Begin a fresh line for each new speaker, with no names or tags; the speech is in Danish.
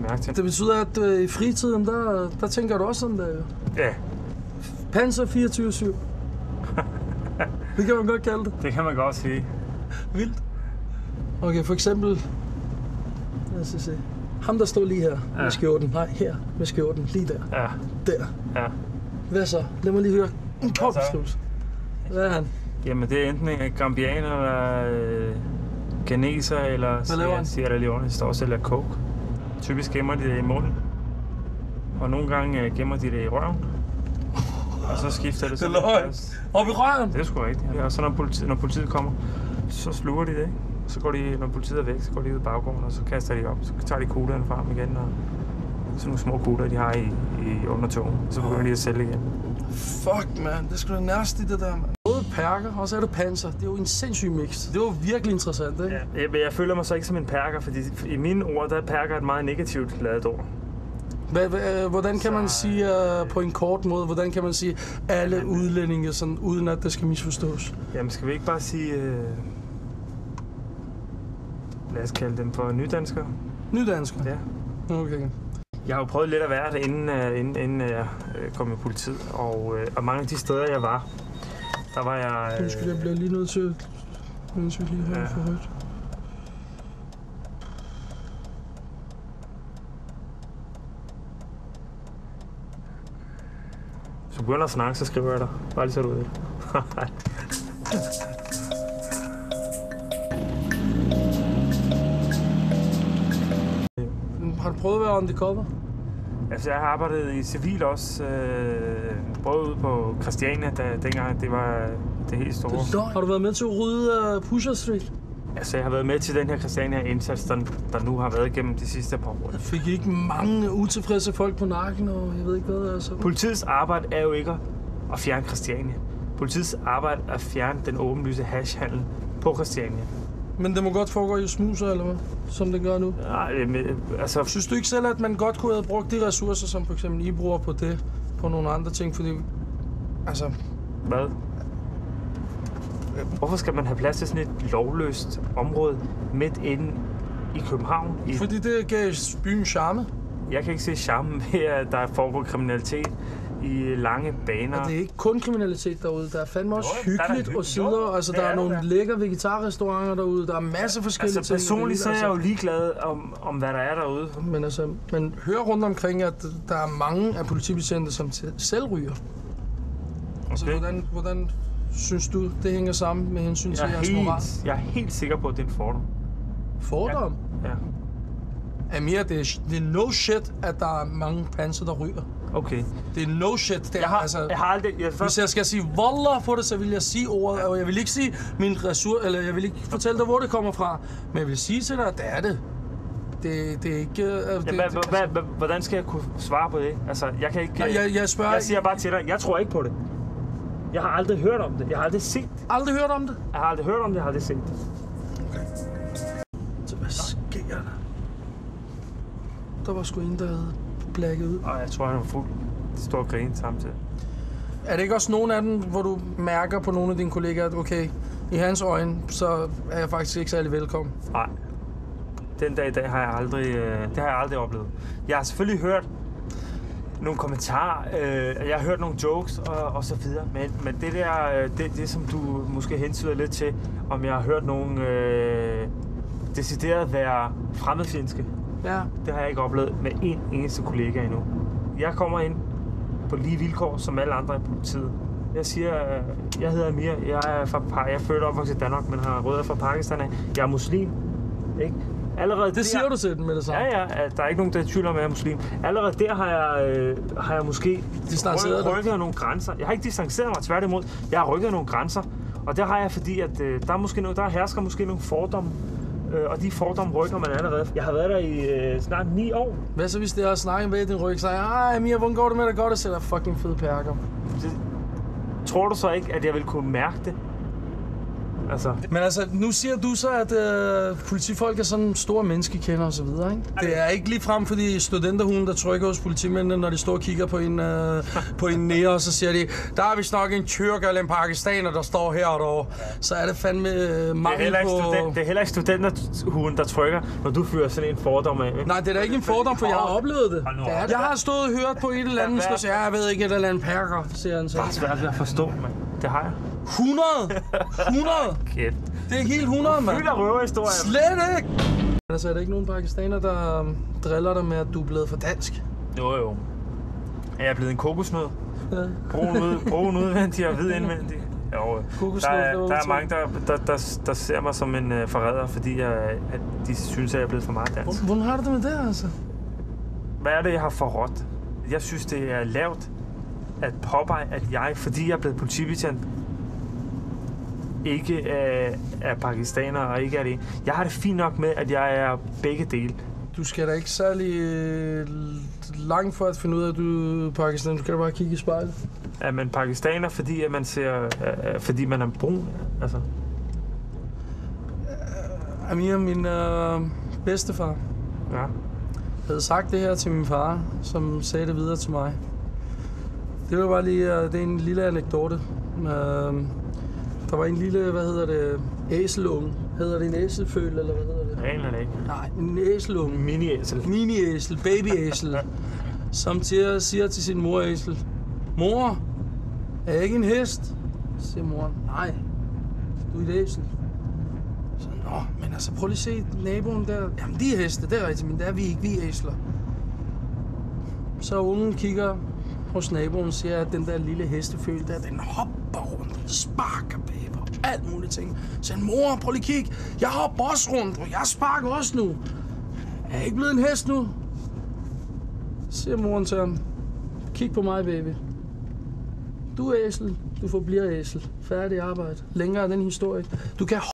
mærke til.
Det betyder, at i fritiden, der tænker du også sådan der.
Ja.
Panser 24/7. Det kan man godt kalde det.
Det kan man godt sige.
Vildt. Okay, for eksempel... Lad os se. Ham, der står lige her med skjorten. Nej, her med skjorten. Lige der.
Ja.
Der.
Ja.
Hvad så? Lad mig lige høre en kort beskrivelse. Hvad er han?
Jamen, det er enten en gambianer, eller ghaneser, eller Sierra Leone. Det står også, eller coke. Typisk gemmer de det i munden. Og nogle gange gemmer de det i røven. Og så skifter det sådan.
Op i røven?
Det er sgu rigtigt. Ja, og så når politiet kommer, så sluger de det, ikke? Så går de, når politiet er væk, så går de ud i baggården, og så kaster de op. Så tager de kuglerne frem igen, og sådan nogle små kugler, de har i under tungen. Så begynder de at sælge igen.
Fuck, man. Det er sgu da næste det der, man. Både perker, og så er det panser. Det er jo en sindssyg mix. Det var virkelig interessant, ikke?
Ja, men jeg føler mig så ikke som en perker, fordi i mine ord, der er perker et meget negativt ladet ord.
Hvordan kan man sige på en kort måde, hvordan kan man sige alle udlændinge, sådan, uden at det skal misforstås?
Jamen, skal vi ikke bare sige... Lad os kalde dem for nydanskere.
Nydanskere?
Ja.
Okay.
Jeg har jo prøvet lidt at være det, inden jeg kom i politiet, og mange af de steder, jeg var, der var jeg...
Undskyld, jeg bliver lige nødt til, mens vi lige hører for højt.
Så begynder at snakke, så skriver jeg dig. Bare lige så du ved det.
Har du prøvet at være undercover?
Altså, jeg har arbejdet i civil også. Både ude på Christiania, dengang det var det helt store.
Har du været med til at rydde Pusher Street?
Altså, jeg har været med til den her Christiania-indsats, der nu har været igennem de sidste par år.
Fik I ikke mange utilfredse folk på nakken, og jeg ved ikke hvad, altså?
Politiets arbejde er jo ikke at fjerne Christiania. Politiets arbejde er at fjerne den åbenlyse hashhandel på Christiania.
Men det må godt foregå i smuser, eller hvad? Som det gør nu?
Nej, altså...
Synes du ikke selv, at man godt kunne have brugt de ressourcer, som for eksempel I bruger på det, på nogle andre ting? Fordi, altså...
Hvad? Hvorfor skal man have plads til sådan et lovløst område midt inde i København?
Fordi det gav byen charme.
Jeg kan ikke se charme ved, at der foregår kriminalitet i lange baner.
Og det er ikke kun kriminalitet derude. Der er fandme også hyggeligt og sider. Altså, der er nogle lækre vegetarrestauranter derude. Der er masser af forskellige ting.
Personligt så er jeg jo ligeglad om hvad der er derude.
Men hør rundt omkring, at der er mange af politibetjente, som selv ryger. Okay. Så hvordan synes du, det hænger sammen med hensyn til jeres moral?
Jeg er helt sikker på, at det er en fordom.
Fordom?
Ja.
Amir, det er no shit, at der er mange panser, der ryger.
Okay.
Det er no shit. Det
jeg har aldrig...
Hvis jeg skal sige wallah på det, så vil jeg sige ordet, og jeg vil ikke sige min ressource, eller jeg vil ikke fortælle dig, hvor det kommer fra, men jeg vil sige til dig, at det er det. Det er ikke...
Hvordan skal jeg kunne svare på det? Altså, jeg kan ikke...
Jeg
siger bare til dig, jeg tror ikke på det. Jeg har aldrig hørt om det. Jeg har aldrig set det.
Aldrig hørt om det?
Jeg har aldrig hørt om det, jeg har aldrig set det.
Okay. Så hvad sker der? Der var sgu en, der havde blækket ud.
Og jeg tror, han var fuld. De står og griner samtidig.
Er det ikke også nogen af dem, hvor du mærker på nogle af dine kollegaer, at okay, i hans øjne, så er jeg faktisk ikke særlig velkommen?
Nej. Den dag i dag har jeg aldrig oplevet. Jeg har selvfølgelig hørt nogle kommentarer, jeg har hørt nogle jokes og så videre, men det der, det som du måske hentyder lidt til, om jeg har hørt nogen decideret være fremmedfjendske, det har jeg ikke oplevet med en eneste kollega endnu. Jeg kommer ind på lige vilkår som alle andre i politiet. Jeg siger, jeg hedder Amir, jeg er født og opvokset i Danmark, men har rødder fra Pakistan af. Jeg er muslim, ikke? Allerede
det siger du til den med det samme?
Ja, der er ikke nogen, der er tvivl om, at jeg er muslim. Allerede der har jeg måske rykket nogle grænser. Jeg har ikke distanceret mig, tværtimod. Jeg har rykket nogle grænser. Og der har jeg, fordi at der hersker måske nogle fordomme. Og de fordomme rykker man allerede. Jeg har været der i snart 9 år. Hvad
så hvis det er snakket med din ryg, så ej Amir, hvordan går det med dig godt at sætte fucking fede perker?
Tror du så ikke, at jeg vil kunne mærke det? Altså.
Men altså, nu siger du så, at politifolk er sådan store menneskekender og så videre, ikke? Det er ikke lige frem for de studenterhunde, der trykker hos politimændene, når de står og kigger på en nære, og så siger de, der er vist nok en tyrker eller en pakistaner, der står her og derovre. Så er det fandme mangel på...
Det er heller ikke studenterhunde, der trykker, når du fyrer sådan en fordom af.
Nej, det er da ikke en fordom, for jeg har oplevet det. Jeg har stået og hørt på et eller andet, der siger, jeg ved ikke, et eller andet perker, siger han så.
Det er svært at forstå, mand. Det har jeg.
100!
Kæft.
Det er helt 100, mand.
Fyldt af røverhistorier.
Slet ikke! Altså, er der ikke nogen pakistaner, der driller dig med, at du er blevet for dansk?
Jo. Er jeg blevet en kokosnød? Ja. Brun udvendig og hvid indvendig. Jo, der er mange, der ser mig som en forræder, fordi at de synes, at jeg er blevet for meget dansk.
Hvordan har du det med det, altså?
Hvad er det, jeg har forrådt? Jeg synes, det er lavt at påpege, at jeg, fordi jeg er blevet politibetjent, ikke er pakistaner og ikke er det. Jeg har det fint nok med, at jeg er begge dele.
Du skal da ikke særlig langt for at finde ud af, at du er pakistaner. Du kan da bare kigge i spejlet.
Er man pakistaner, fordi at man ser, fordi man er brun? Altså.
Amir, min bedstefar, havde sagt det her til min far, som sagde det videre til mig. Det var bare lige, det er en lille anekdote. Der var en lille, æselunge. Hedder det en æselføl, eller hvad hedder det?
Aner det ikke.
Nej, en æselunge.
Mini-æsel.
Mini-æsel, baby-æsel. Som siger til sin mor-æsel, mor, er jeg ikke en hest? Så siger moren, nej, du er et æsel. Så, nå, men altså prøv lige at se naboen der. Jamen de er heste, det er rigtigt, men det er vi ikke, vi er æsler. Så ungen kigger hos naboen og siger, at den der lille hesteføl der, den hopper rundt, sparker baber, alt muligt ting. Så siger mor, prøv lige at kigge, jeg hopper også rundt, og jeg sparker også nu. Er jeg ikke blevet en hest nu? Så siger moren til ham, kig på mig, baby. Du er æsel, du forbliver æsel. Færdig arbejde. Længere er den historie. Du kan